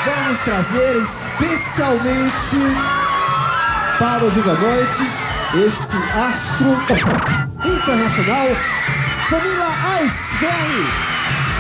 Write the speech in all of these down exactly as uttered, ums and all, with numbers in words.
vamos trazer especialmente para o Viva Noite este astro internacional, Vanilla Ice. Vem aí!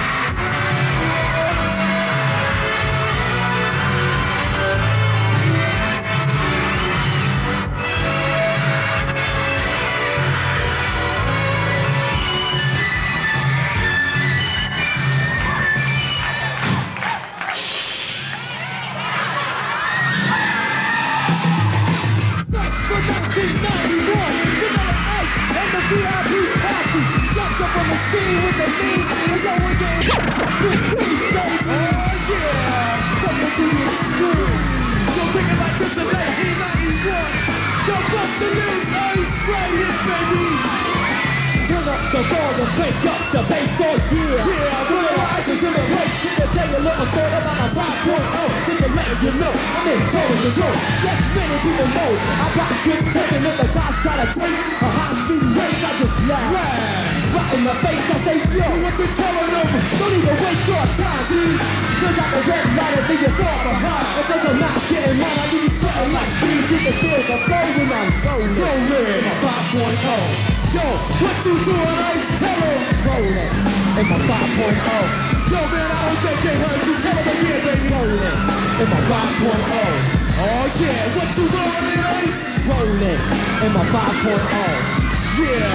nineteen ninety-one, Vanilla Ice and the V I P party. Jumped up on the scene with the lean and going down. fifteen, baby. Oh yeah, coming to the extreme. So take it like this in nineteen ninety-one. Jump up the new ice right here, baby. Turn up the volume, wake up the bass, oh yeah. Yeah, Vanilla Ice is in the place. Can I tell you a little story about my five point oh? Just to let you know, I'm in total control. Yes, many people know I got good taking if the guys try to trace a high-speed race, I just laugh. Laugh. Right in the face, I say, yo, what you telling them? Don't even waste your time, G. Still got the red light and then you fall behind. If there's a not getting mine, I need you something like speed. You can feel the flow when I'm rolling. Rolling. My five point oh. Yo, what you doing, Ice? Tell them. Rolling. In my five point oh. Yo, man, I don't think they heard you. Tell them again, baby. Rolling. In my five point oh. Oh yeah, what you rolling, Ice? Rolling in my five point oh. Yeah.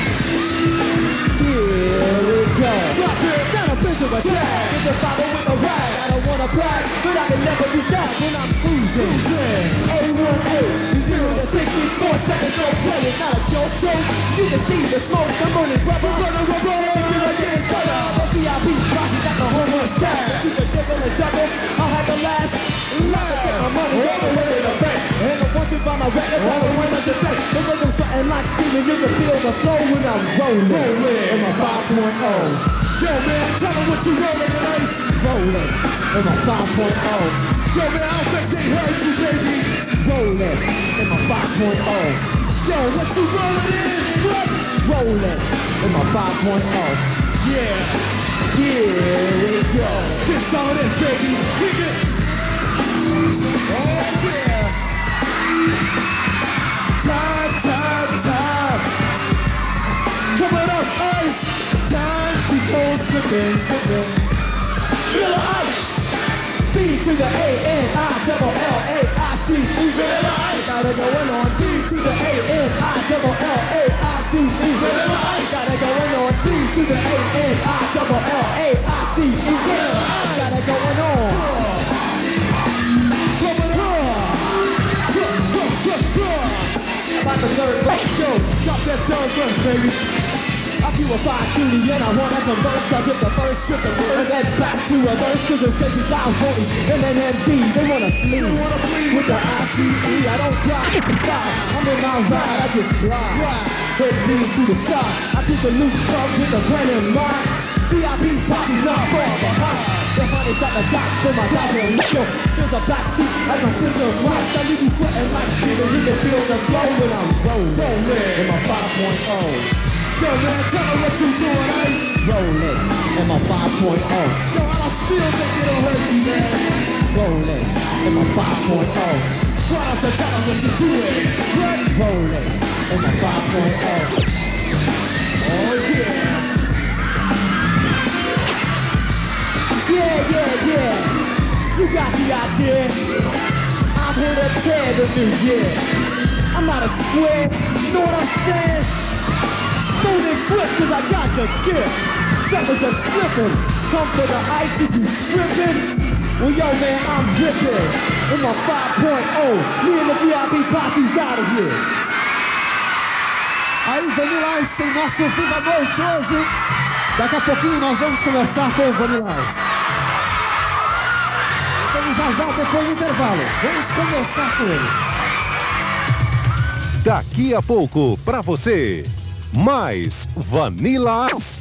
Here we go. Drop it, not a bitch of a drag. It's a follow with a rag. I don't wanna brag, but I can never be that when I'm cruising. A one eight, zero to sixty-four seconds, no play. It's not a joke, joke. You can see the smoke, I'm running rubber. Running rubber, till I get better. The V I P Rocky got the whole one style. You can dig on the double, I'll have the last. Last get my money all the way to the bank. And I'm working by my record, all the way to the bank. The rhythm something like steaming, you can feel the flow when I'm rolling. Rolling in my five point oh. Yo man, tell them what you rolling tonight. Rolling in my five point oh. Yo man, I don't think they heard you, baby. Rolling in my five point oh. Yo, what you rolling in? What? Rolling in my five point oh. Yeah, here we go. This all it, baby. Kick it. Oh yeah. Time, time, time. Coming up, Ice. Time to go slipping, slipping. Vanilla Ice. C to the A N I double L A I C E. Vanilla Ice. Got it going on. D to the A N I double L A I C E. Vanilla Ice. Got it going on. D to the A N I double L A I C E. Vanilla Ice. Got it going on. About the third verse, yo, drop that third verse, baby. I keep a five to the end, I want to converse. I get the first shit the word, and then back to a verse, cause it's taking down forty. And then M D, they wanna sleep with the I C E. I don't cry, I'm in my ride, I just glide. Head lean through the sky, I keep the loose up with the brain in mind. V I P party not far behind. The honey's got the top for my daughter and yo, there's a back seat as my sister rocks. I leave you sweating like Steven, you can feel the flow when I'm rolling in my five point oh. Yo man, tell me what you doing, Ice. Rolling in my five point oh. Yo, I don't still think it'll hurt you, man. Rolling in my five point oh. Why don't you tell me what you doing? What? Rolling in my five point oh. Oh yeah. Yeah, yeah, yeah. You got the idea. I'm here to tear the new year. I'm not a square, you know what I'm saying? Smooth and quick, cause I got the gift. Suckers are slipping. Come for the ice if you tripping. Well, yo, man, I'm dripping. In my five point oh. Me and the V I P posse's out of here. Aí, Vanilla Ice tem nosso Viva Noite hoje. Daqui a pouquinho nós vamos conversar com o Vanilla Ice. Então já já, depois do intervalo, vamos conversar com ele. Daqui a pouco, pra você, mais Vanilla Ice.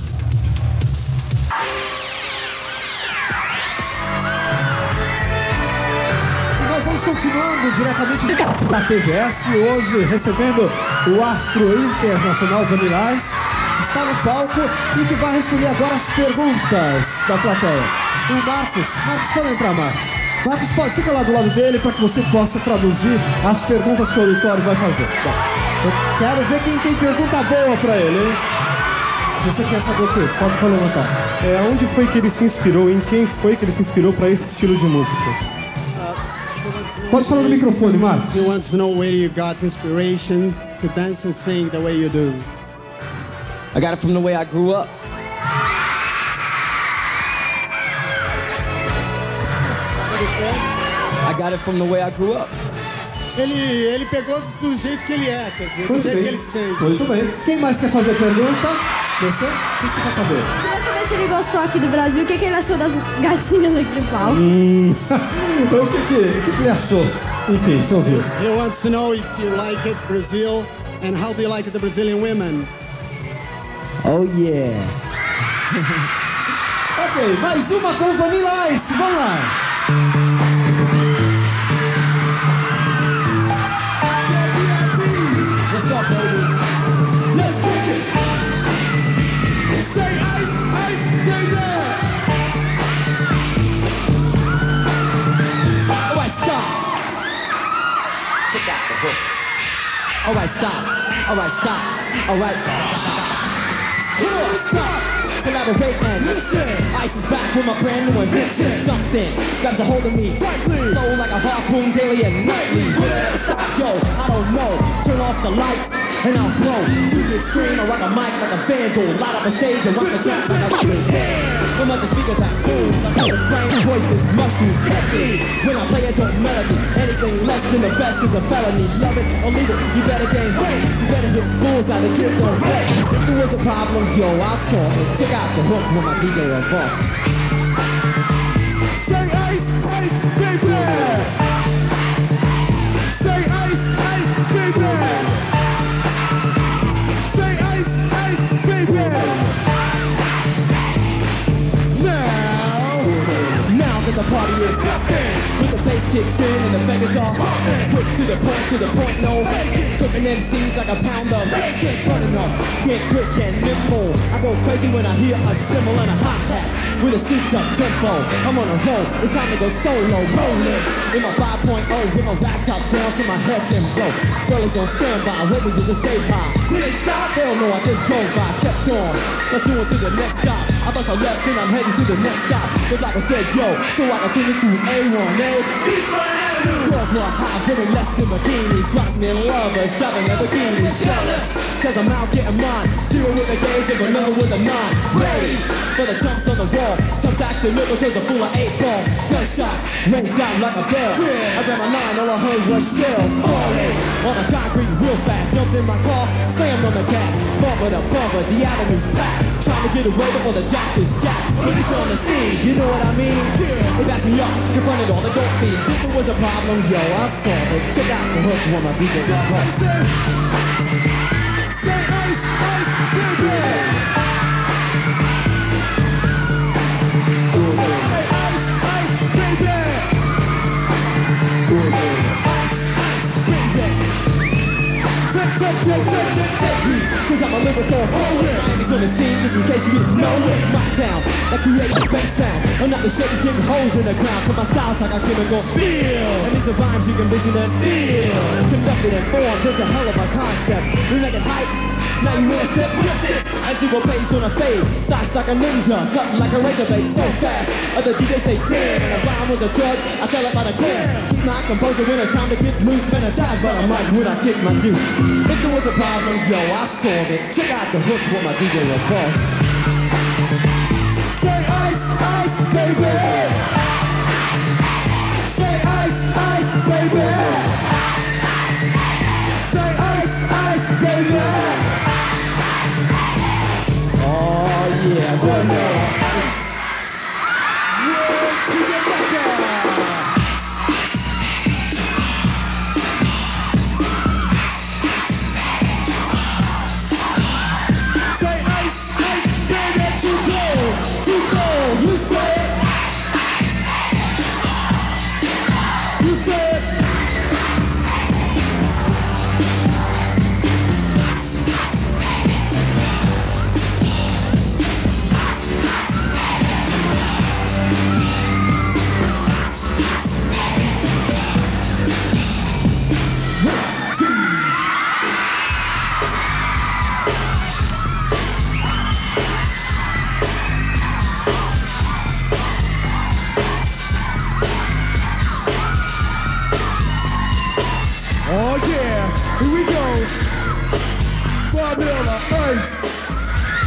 E nós vamos continuando diretamente da T V S, hoje recebendo o astro internacional Vanilla Ice. Está no palco e que vai responder agora as perguntas da plateia. O Marcos, Marcos, pode entrar, Marcos. Marcos, pode, fica lá do lado dele para que você possa traduzir as perguntas que o auditório vai fazer. Bom, eu quero ver quem tem pergunta boa para ele, hein? Você quer saber o quê? Pode levantar. É, onde foi que ele se inspirou, em quem foi que ele se inspirou para esse estilo de música? Pode falar no microfone, Marcos. He wants to know where you got inspiration to dance and sing the way you do. I got it from the way I grew up. I got it from the way I grew up. Ele, ele pegou do jeito que ele é, quer dizer, do Muito jeito bem. que ele sente. Muito bem. Quem mais quer fazer pergunta? Você? O que você quer saber? Queria saber se ele gostou aqui do Brasil, o que, que ele achou das gatinhas aqui do palco. Hum, o que, que, o que, que ele achou? Enfim, você ouviu. He wants to know if you like it, Brazil, and how do you like the Brazilian women? Oh yeah. Ok, mais uma com Vanilla Ice. Vamos lá. What's up, baby? Let's kick it. Say ice, ice, baby. Alright, stop. Check out the hook. Alright, stop. Alright, stop. Alright. Stop. Collaborate and listen. Ice is back with my brand new invention. Something grabs a hold of me tightly, so like a harpoon daily and nightly. Where stop, yo? I don't know. Turn off the light and I'll blow to the extreme. I rock a mic like a vandal, light up a stage and rock the track like a rocket band. From other speakers that booms, I feel the brain voices, mushrooms, heavy. When I play a dope melody, anything less than the best is a felony. Love it or leave it, you better gain weight. You better hit fools out of kids don't wait. If there was a problem, yo, I'll solve it. Check out the hook when my D J revolves. Say ice, ice, baby. Say ice, ice, baby. Say ice, ice, baby. Now, Now that the party is jumping, with the bass kicks in and the beggars are humping. Quick to the point, to the point, no faking. Tripping M Cs like a pound of bacon. Running up, get quick and nimble. I go crazy when I hear a cymbal and a hi-hat with a souped-up tempo. I'm on a roll, it's time to go solo, rolling in my five point oh with my back top down to my head and blow. Girlies on standby, waiting to just stay by. Till they stop, hell no, I just drove by, kept on. Let's do it to the next stop. I bust a left and I'm heading to the next stop. Just like I said, yo, so I can take it to A one A. Girls were high, living less than bikinis. Rock me lovers, shopping Lamborghinis. Jealous, cause I'm out getting mine. Zero with the gauge and another with a nine. Ready for the jumps on the wall. Some back the middle cause I'm full of eight ball. Gunshot, rings out like a bell. I grabbed my nine, all I heard was shells falling on the concrete real fast. Jumped in my car, slammed on the gas. Bumper to bumper, the avenue's packed. Trying to get away before the jack is jacked. Police on the scene, you know what I mean? They back me up, confronted all the dope thieves. If there was a problem, yo, I solved it. Check out the hook when my D J is hot. say ice, ice, baby. Say ice, ice, baby. Check, check, check, check, check, check. Cause I'm a lyrical poet. Miami's on the scene, just in case you didn't know it. My town, that creates a bass sound. I'm not the shaky kid with holes in the ground. Cause my style's like a chemical feel. And these are rhymes you can vision and feel. Conducted and formed, there's a hell of a concept. We make it hype, now you wanna step with it. As you go pace on a fade, stocks like a ninja, cut like a razor blade, so fast. Other D Js say damn, and a rhyme was a drug, I sell it by the gram. Keep my composure when it's time to get loose, man I die by the mic when I kick my juice. If there was a problem, yo, I solved it. Check out the hook for my D J revolves. Say ice, ice, baby. Say ice, ice, baby. Say ice, ice, baby. Oh yeah, boy, no. Say ice, ice, baby, too cold, too cold, you say it.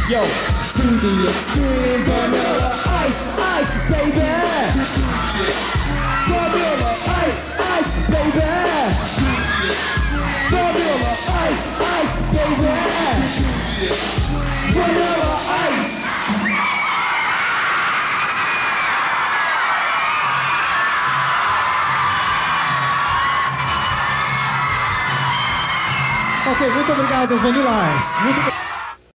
Yo, to the extreme, vanilla ice, ice, baby. Vanilla ice, ice, baby. Vanilla ice, ice, baby. Vanilla ice. Ok, muito obrigado, Vanilla Ice. Muito